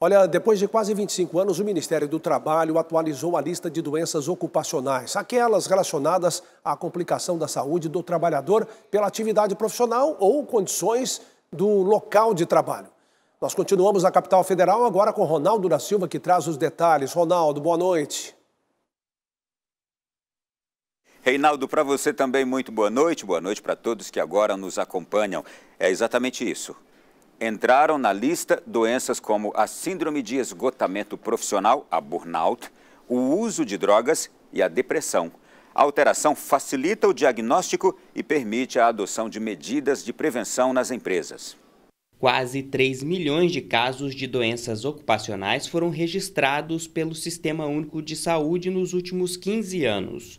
Olha, depois de quase 25 anos, o Ministério do Trabalho atualizou a lista de doenças ocupacionais, aquelas relacionadas à complicação da saúde do trabalhador pela atividade profissional ou condições do local de trabalho. Nós continuamos na capital federal agora com Ronaldo da Silva, que traz os detalhes. Ronaldo, boa noite. Reinaldo, para você também muito boa noite para todos que agora nos acompanham. É exatamente isso. Entraram na lista doenças como a síndrome de esgotamento profissional, a burnout, o uso de drogas e a depressão. A alteração facilita o diagnóstico e permite a adoção de medidas de prevenção nas empresas. Quase 3 milhões de casos de doenças ocupacionais foram registrados pelo Sistema Único de Saúde nos últimos 15 anos.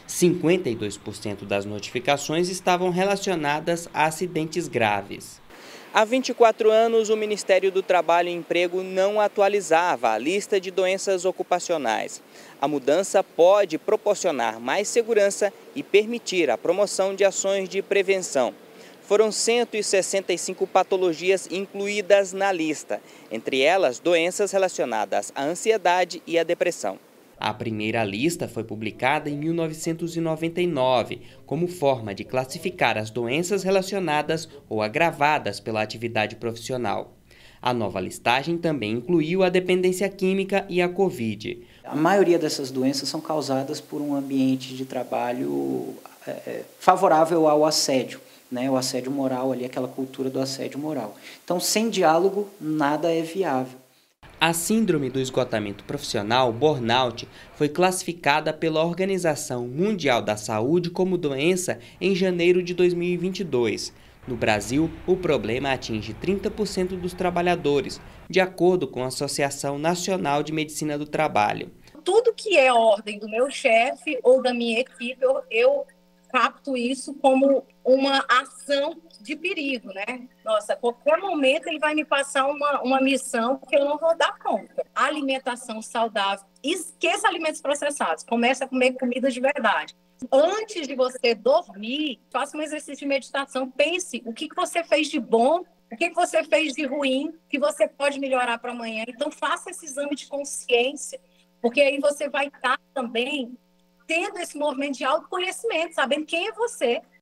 52% das notificações estavam relacionadas a acidentes graves. Há 24 anos, o Ministério do Trabalho e Emprego não atualizava a lista de doenças ocupacionais. A mudança pode proporcionar mais segurança e permitir a promoção de ações de prevenção. Foram 165 patologias incluídas na lista, entre elas doenças relacionadas à ansiedade e à depressão. A primeira lista foi publicada em 1999, como forma de classificar as doenças relacionadas ou agravadas pela atividade profissional. A nova listagem também incluiu a dependência química e a Covid. A maioria dessas doenças são causadas por um ambiente de trabalho favorável ao assédio, né? O assédio moral, ali, aquela cultura do assédio moral. Então, sem diálogo, nada é viável. A síndrome do esgotamento profissional, burnout, foi classificada pela Organização Mundial da Saúde como doença em janeiro de 2022. No Brasil, o problema atinge 30% dos trabalhadores, de acordo com a Associação Nacional de Medicina do Trabalho. Tudo que é ordem do meu chefe ou da minha equipe, eu capto isso como uma ação de perigo, né? Nossa, a qualquer momento ele vai me passar uma missão que eu não vou dar conta. Alimentação saudável, esqueça alimentos processados, comece a comer comida de verdade. Antes de você dormir, faça um exercício de meditação, pense o que você fez de bom, o que você fez de ruim, que você pode melhorar para amanhã. Então faça esse exame de consciência, porque aí você vai estar também tendo esse movimento de autoconhecimento, sabendo quem é você,